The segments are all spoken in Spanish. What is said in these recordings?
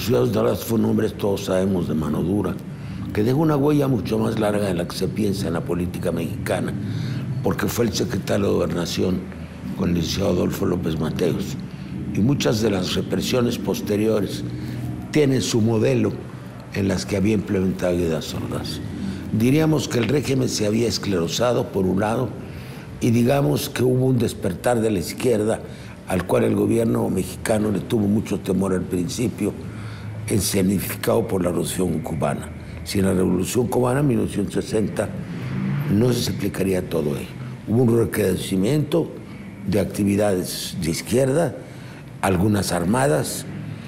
Porfirio Ordaz fue un hombre, todos sabemos, de mano dura, que dejó una huella mucho más larga de la que se piensa en la política mexicana, porque fue el secretario de Gobernación con el licenciado Adolfo López Mateos. Y muchas de las represiones posteriores tienen su modelo en las que había implementado Díaz Ordaz. Diríamos que el régimen se había esclerosado, por un lado, y digamos que hubo un despertar de la izquierda al cual el gobierno mexicano le tuvo mucho temor al principio, escenificado por la Revolución Cubana. Sin la Revolución Cubana en 1960 no se explicaría todo ello. Hubo un recrudecimiento de actividades de izquierda, algunas armadas,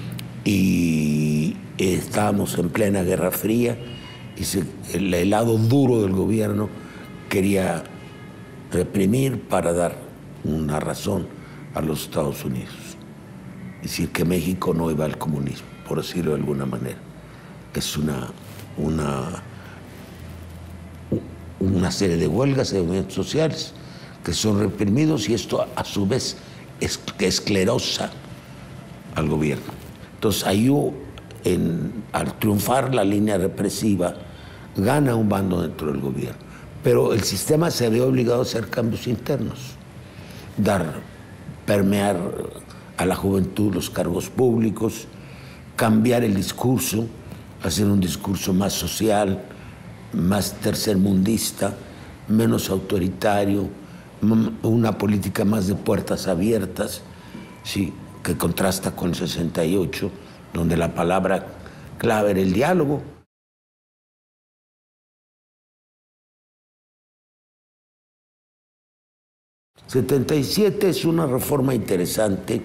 y estábamos en plena Guerra Fría, y el lado duro del gobierno quería reprimir para dar una razón a los Estados Unidos. Es decir, que México no iba al comunismo, por decirlo de alguna manera. Es una serie de huelgas, de movimientos sociales que son reprimidos, y esto a su vez esclerosa al gobierno. Entonces ahí al triunfar la línea represiva, gana un bando dentro del gobierno. Pero el sistema se ve obligado a hacer cambios internos, permear a la juventud los cargos públicos, cambiar el discurso, hacer un discurso más social, más tercermundista, menos autoritario, una política más de puertas abiertas, sí, que contrasta con el 68, donde la palabra clave era el diálogo. El 77 es una reforma interesante.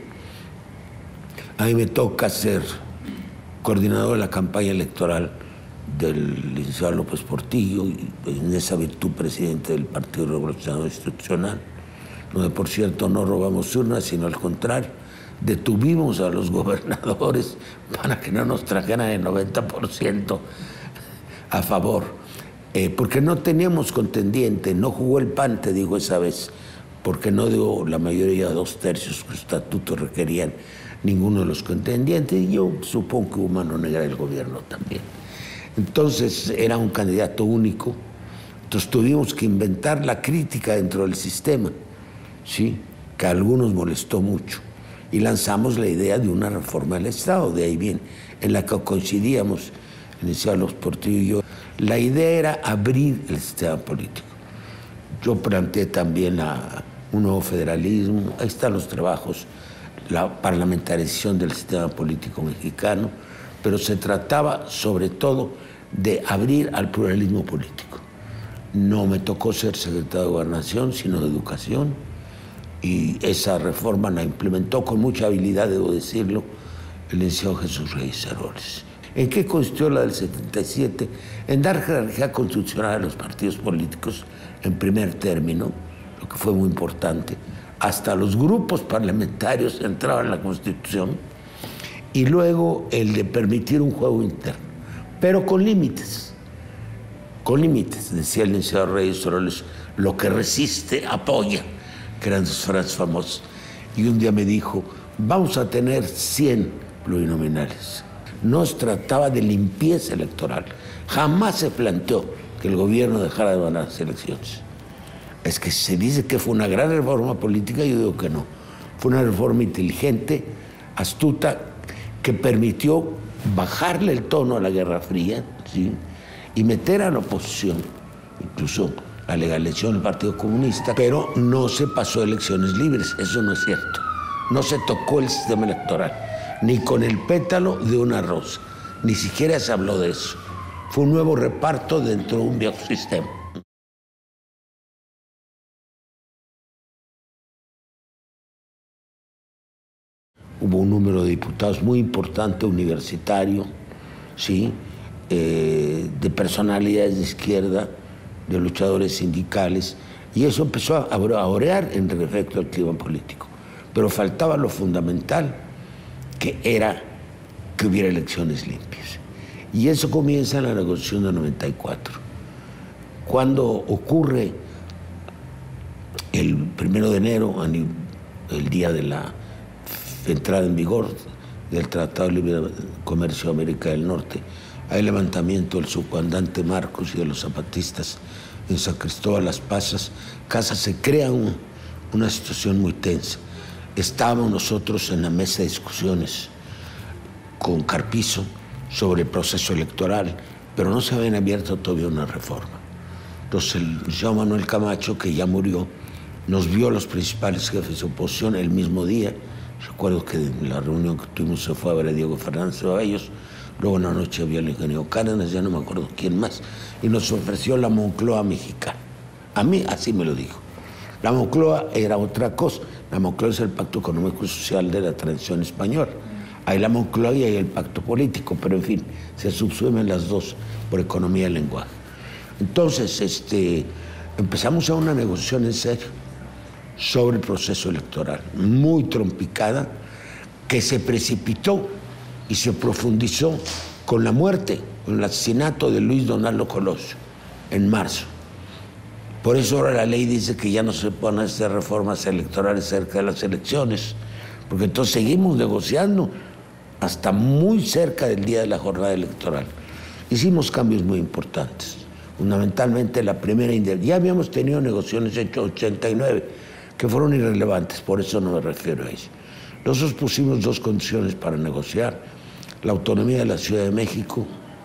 A mí me toca ser coordinador de la campaña electoral del licenciado López Portillo, y en esa virtud presidente del Partido Revolucionario Institucional, donde por cierto no robamos urnas, sino al contrario, detuvimos a los gobernadores para que no nos trajeran el 90% a favor, porque no teníamos contendiente. No jugó el PAN, te digo, esa vez, porque no dio la mayoría, 2/3 que los estatutos requerían, ninguno de los contendientes, y yo supongo que hubo mano negra del gobierno también. Entonces era un candidato único, entonces tuvimos que inventar la crítica dentro del sistema, ¿sí?, que a algunos molestó mucho, y lanzamos la idea de una reforma del Estado, de ahí bien, en la que coincidíamos, el licenciado López Portillo y yo. La idea era abrir el sistema político. Yo planteé también un nuevo federalismo. Ahí están los trabajos, la parlamentarización del sistema político mexicano, pero se trataba sobre todo de abrir al pluralismo político. No me tocó ser secretario de Gobernación, sino de Educación, y esa reforma la implementó con mucha habilidad, debo decirlo, el licenciado Jesús Reyes Heroles. ¿En qué consistió la del 77? En dar jerarquía constitucional a los partidos políticos en primer término, lo que fue muy importante. Hasta los grupos parlamentarios entraban en la Constitución, y luego el de permitir un juego interno, pero con límites. Con límites, decía el licenciado Reyes Heroles: lo que resiste, apoya, que eran sus frases famosas. Y un día me dijo: vamos a tener 100 plurinominales. No se trataba de limpieza electoral. Jamás se planteó que el gobierno dejara de ganar las elecciones. Es que se dice que fue una gran reforma política, yo digo que no. Fue una reforma inteligente, astuta, que permitió bajarle el tono a la Guerra Fría, ¿sí?, y meter a la oposición, incluso la legalización del Partido Comunista, pero no se pasó a elecciones libres. Eso no es cierto. No se tocó el sistema electoral, ni con el pétalo de una rosa. Ni siquiera se habló de eso. Fue un nuevo reparto dentro de un viejo sistema. Hubo un número de diputados muy importante, universitario, ¿sí?, de personalidades de izquierda, de luchadores sindicales, y eso empezó a orear en efecto al clima político. Pero faltaba lo fundamental, que era que hubiera elecciones limpias. Y eso comienza en la negociación de 94. Cuando ocurre el 1 de enero, el día de la entrada en vigor del Tratado de Libre Comercio de América del Norte. Hay levantamiento del subcomandante Marcos y de los zapatistas en San Cristóbal Las Pasas. Se crea una situación muy tensa. Estábamos nosotros en la mesa de discusiones con Carpizo sobre el proceso electoral, pero no se habían abierto todavía una reforma. Entonces el señor Manuel Camacho, que ya murió, nos vio a los principales jefes de oposición el mismo día. Recuerdo que en la reunión que tuvimos se fue a ver a Diego Fernández Ceballos, luego en la noche había el ingeniero Cárdenas, ya no me acuerdo quién más, y nos ofreció la Moncloa mexicana. A mí así me lo dijo. La Moncloa era otra cosa. La Moncloa es el Pacto Económico y Social de la Transición Española. Hay la Moncloa y hay el Pacto Político, pero en fin, se subsumen las dos por economía y lenguaje. Entonces, empezamos a una negociación en serio sobre el proceso electoral, muy trompicada, que se precipitó y se profundizó con la muerte, con el asesinato de Luis Donaldo Colosio en marzo. Por eso ahora la ley dice que ya no se pueden hacer reformas electorales cerca de las elecciones, porque entonces seguimos negociando hasta muy cerca del día de la jornada electoral. Hicimos cambios muy importantes. Fundamentalmente la primera, ya habíamos tenido negociaciones en 89 que fueron irrelevantes, por eso no me refiero a eso. Nosotros pusimos dos condiciones para negociar: la autonomía de la Ciudad de México,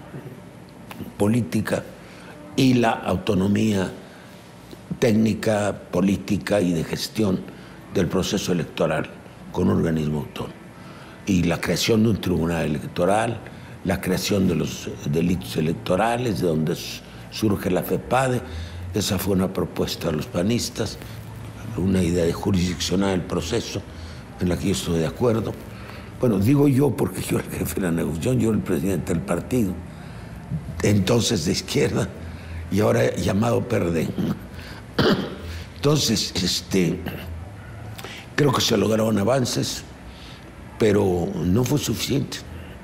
política, y la autonomía técnica, política y de gestión del proceso electoral con un organismo autónomo. Y la creación de un tribunal electoral, la creación de los delitos electorales, de donde surge la FEPADE. Esa fue una propuesta de los panistas, una idea de jurisdiccionar el proceso en la que yo estoy de acuerdo. Bueno, digo yo porque yo era el jefe de la negociación, yo era el presidente del partido, entonces de izquierda, y ahora llamado PRD. Entonces, creo que se lograron avances, pero no fue suficiente.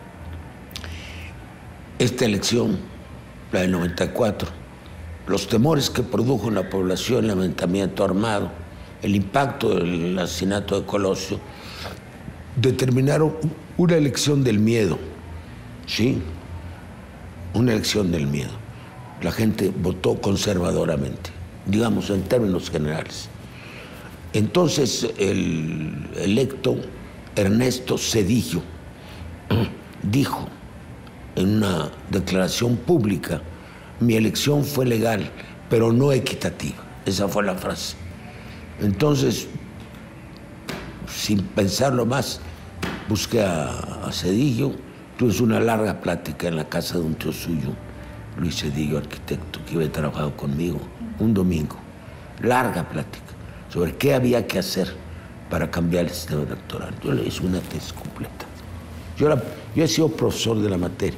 Esta elección, la del 94, los temores que produjo en la población, el levantamiento armado, el impacto del asesinato de Colosio, determinaron una elección del miedo, ¿sí? Una elección del miedo. La gente votó conservadoramente, digamos en términos generales. Entonces el electo Ernesto Zedillo dijo en una declaración pública: mi elección fue legal, pero no equitativa. Esa fue la frase. Entonces, sin pensarlo más, busqué a Zedillo. Tuve una larga plática en la casa de un tío suyo, Luis Zedillo, arquitecto, que había trabajado conmigo, un domingo. Larga plática sobre qué había que hacer para cambiar el sistema electoral. Yo le hice una tesis completa. Yo he sido profesor de la materia.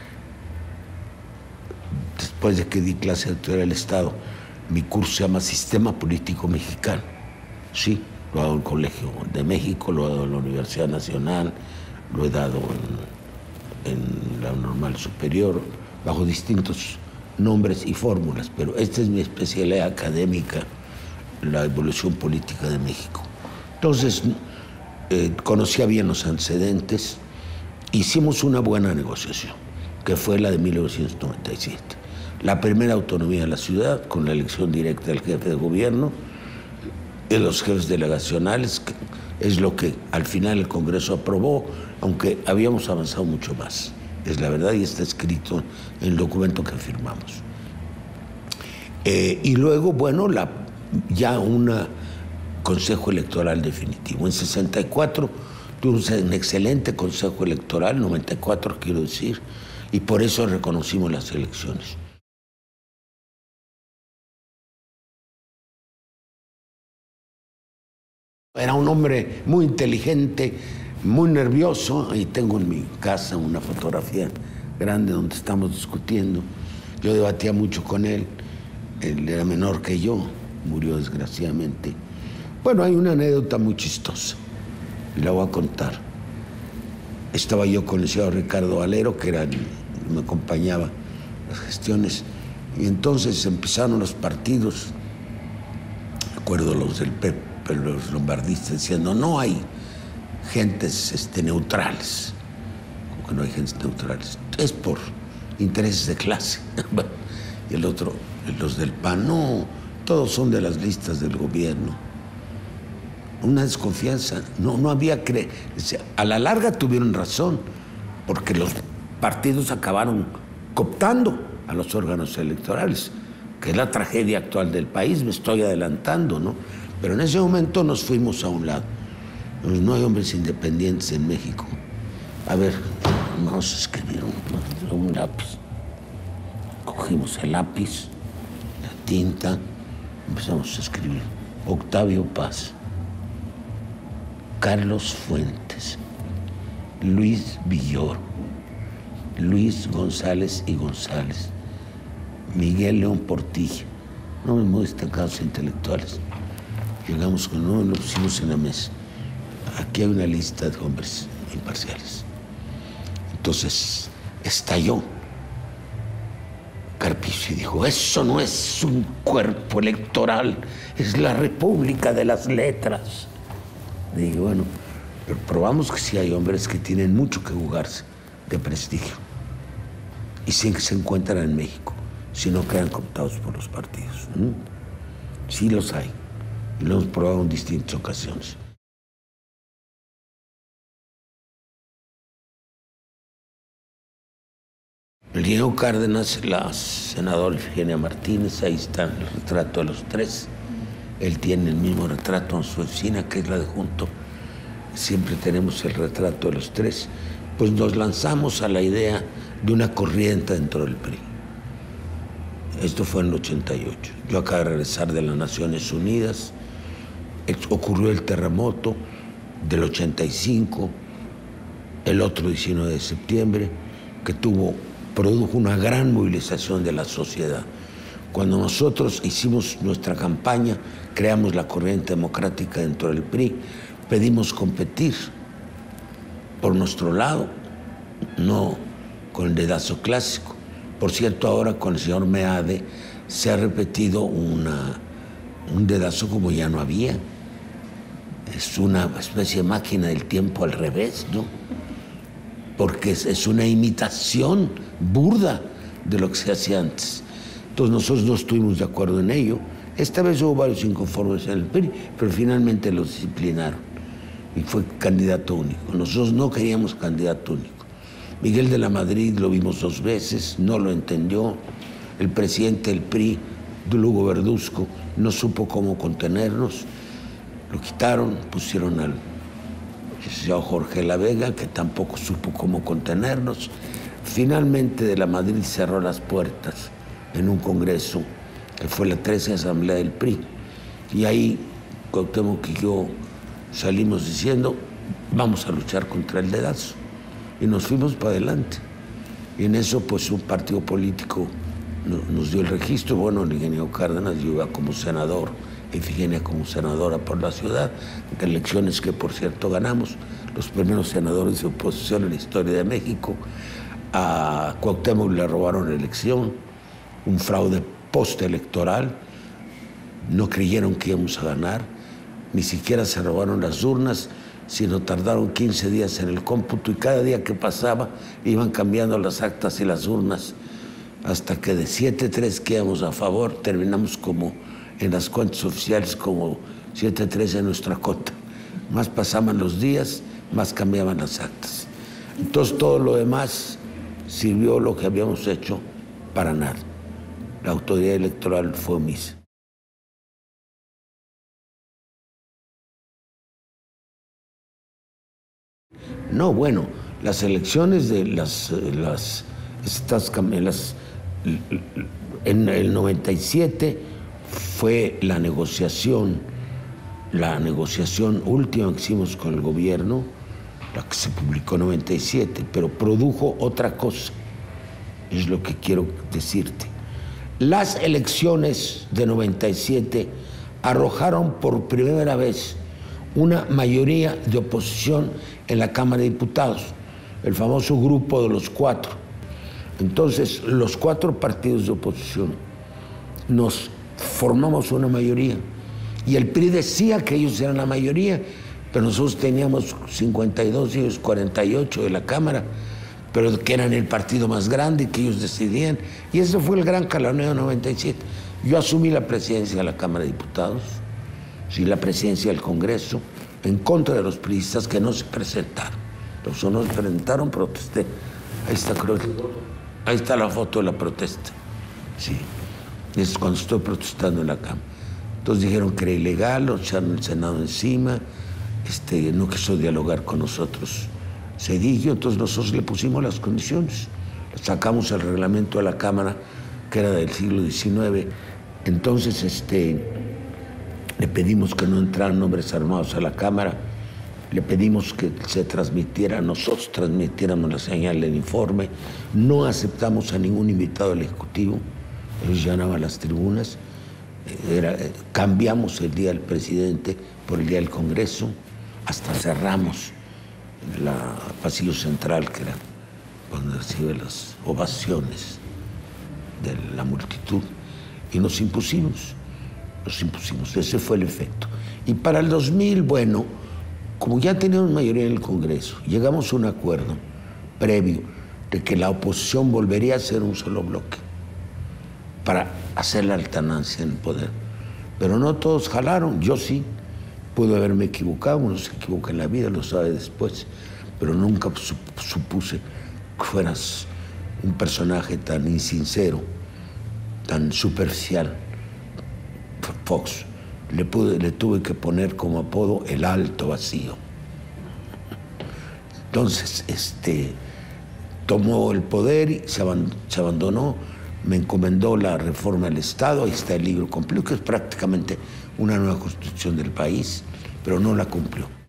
Después de que di clase de teoría del Estado, mi curso se llama Sistema Político Mexicano. Sí, lo he dado en el Colegio de México, lo he dado en la Universidad Nacional, lo he dado en la Normal Superior, bajo distintos nombres y fórmulas, pero esta es mi especialidad académica, la evolución política de México. Entonces, conocía bien los antecedentes, hicimos una buena negociación, que fue la de 1997. La primera autonomía de la ciudad, con la elección directa del jefe de gobierno, de los jefes delegacionales, que es lo que al final el Congreso aprobó, aunque habíamos avanzado mucho más. Es la verdad y está escrito en el documento que firmamos. Y luego, bueno, ya un consejo electoral definitivo. En 64 tuvimos un excelente consejo electoral, 94 quiero decir, y por eso reconocimos las elecciones. Era un hombre muy inteligente, muy nervioso. Ahí tengo en mi casa una fotografía grande donde estamos discutiendo. Yo debatía mucho con él. Él era menor que yo, murió desgraciadamente. Bueno, hay una anécdota muy chistosa, y la voy a contar. Estaba yo con el señor Ricardo Valero, que me acompañaba en las gestiones, y entonces empezaron los partidos, recuerdo los del PP, pero los lombardistas diciendo: no hay gentes neutrales. porque no hay agentes neutrales. Es por intereses de clase. Y el otro, los del PAN, no, todos son de las listas del gobierno. Una desconfianza, no había a la larga tuvieron razón, porque los partidos acabaron cooptando a los órganos electorales, que es la tragedia actual del país, me estoy adelantando, ¿no? Pero en ese momento nos fuimos a un lado. No hay hombres independientes en México. A ver, vamos a escribir un lápiz. Cogimos el lápiz, la tinta, empezamos a escribir. Octavio Paz, Carlos Fuentes, Luis Villoro, Luis González y González, Miguel León Portilla, nombres muy destacados intelectuales. Llegamos con uno y lo pusimos en la mesa. Aquí hay una lista de hombres imparciales. Entonces estalló Carpizo y dijo, eso no es un cuerpo electoral, es la República de las Letras. Digo, bueno, pero probamos que sí hay hombres que tienen mucho que jugarse de prestigio y sí que se encuentran en México, si no quedan cooptados por los partidos. Sí los hay, y lo hemos probado en distintas ocasiones. El Diego Cárdenas, la senadora Eugenia Martínez, ahí está el retrato de los tres. Él tiene el mismo retrato en su oficina, que es la de junto. Siempre tenemos el retrato de los tres. Pues nos lanzamos a la idea de una corriente dentro del PRI. Esto fue en el 88. Yo acabo de regresar de las Naciones Unidas. Ocurrió el terremoto del 85, el otro 19 de septiembre, que produjo una gran movilización de la sociedad. Cuando nosotros hicimos nuestra campaña, creamos la corriente democrática dentro del PRI, pedimos competir por nuestro lado, no con el dedazo clásico. Por cierto, ahora con el señor Meade se ha repetido un dedazo como ya no había. Es una especie de máquina del tiempo al revés, ¿no? Porque es una imitación burda de lo que se hacía antes. Entonces nosotros no estuvimos de acuerdo en ello. Esta vez hubo varios inconformes en el PRI, pero finalmente los disciplinaron y fue candidato único. Nosotros no queríamos candidato único. Miguel de la Madrid lo vimos 2 veces, no lo entendió. El presidente del PRI, Lugo Verduzco, no supo cómo contenernos. Lo quitaron, pusieron al señor Jorge La Vega, que tampoco supo cómo contenernos. Finalmente de la Madrid cerró las puertas en un congreso, que fue la 13ª Asamblea del PRI. Y ahí Cuauhtémoc y yo salimos diciendo, vamos a luchar contra el dedazo. Y nos fuimos para adelante. Y en eso, pues, un partido político nos dio el registro. Bueno, el ingeniero Cárdenas, yo iba como senador, Efigenia como senadora por la ciudad, de elecciones que, por cierto, ganamos, los primeros senadores de oposición en la historia de México. A Cuauhtémoc le robaron la elección, un fraude postelectoral, no creyeron que íbamos a ganar, ni siquiera se robaron las urnas, sino tardaron 15 días en el cómputo y cada día que pasaba iban cambiando las actas y las urnas, hasta que de 7-3 que íbamos a favor, terminamos como en las cuentas oficiales como 7-3 en nuestra cota. Más pasaban los días, más cambiaban las actas. Entonces todo lo demás sirvió lo que habíamos hecho para nada. La autoridad electoral fue omisa. No, bueno, las elecciones de en el 97 fue la negociación última que hicimos con el gobierno, la que se publicó en 97, pero produjo otra cosa, es lo que quiero decirte. Las elecciones de 97 arrojaron por primera vez una mayoría de oposición en la Cámara de Diputados, el famoso grupo de los 4. Entonces, los 4 partidos de oposición nos formamos una mayoría. Y el PRI decía que ellos eran la mayoría, pero nosotros teníamos 52 y ellos 48 de la Cámara. pero que eran el partido más grande, que ellos decidían. Y ese fue el gran jaloneo de 97. Yo asumí la presidencia de la Cámara de Diputados, sí, la presidencia del Congreso, en contra de los priistas que no se presentaron. Los que no se presentaron, protesté. Ahí está, creo. Ahí está la foto de la protesta. Sí, es cuando estoy protestando en la Cámara. Entonces dijeron que era ilegal, nos echaron el Senado encima, no quiso dialogar con nosotros Zedillo, entonces nosotros le pusimos las condiciones. Sacamos el reglamento de la Cámara, que era del siglo XIX. Entonces le pedimos que no entraran hombres armados a la Cámara, le pedimos que se transmitiera, nosotros transmitiéramos la señal del informe, no aceptamos a ningún invitado del Ejecutivo, ellos llenaban las tribunas, cambiamos el día del presidente por el día del Congreso, hasta cerramos el pasillo central, que era donde recibe las ovaciones de la multitud, y nos impusimos, ese fue el efecto. Y para el 2000, bueno, como ya teníamos mayoría en el Congreso, llegamos a un acuerdo previo de que la oposición volvería a ser un solo bloque para hacer la alternancia en el poder. Pero no todos jalaron, yo sí. Pude haberme equivocado, uno se equivoca en la vida, lo sabe después, pero nunca supuse que fueras un personaje tan insincero, tan superficial. Fox, le tuve que poner como apodo el alto vacío. Entonces, tomó el poder y se abandonó, me encomendó la reforma del Estado, ahí está el libro completo, que es prácticamente una nueva constitución del país, pero no la cumplió.